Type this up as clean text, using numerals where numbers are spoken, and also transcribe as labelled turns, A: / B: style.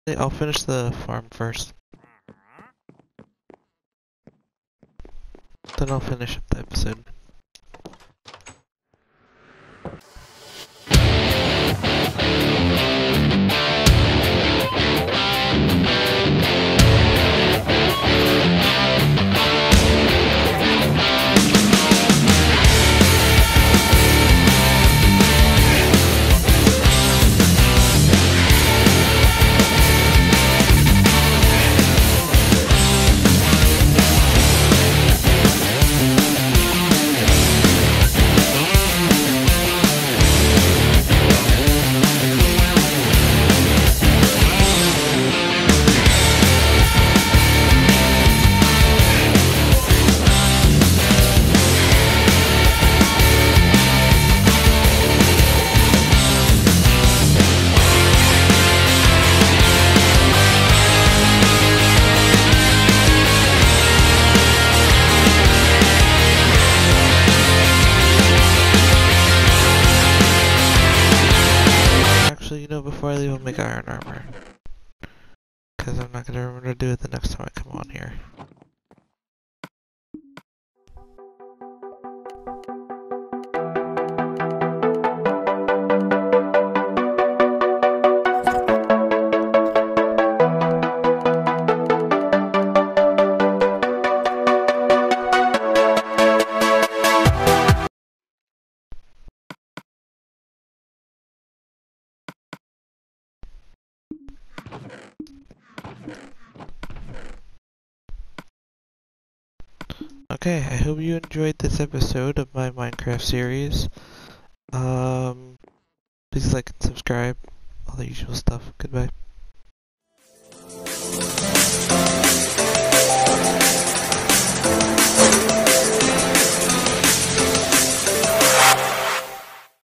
A: I'll finish the farm first. Then I'll finish up the episode. Before I leave, I'll make iron armor. Because I'm not going to remember to do it the next time I come on here. Okay, I hope you enjoyed this episode of my Minecraft series. Please like and subscribe, all the usual stuff. Goodbye.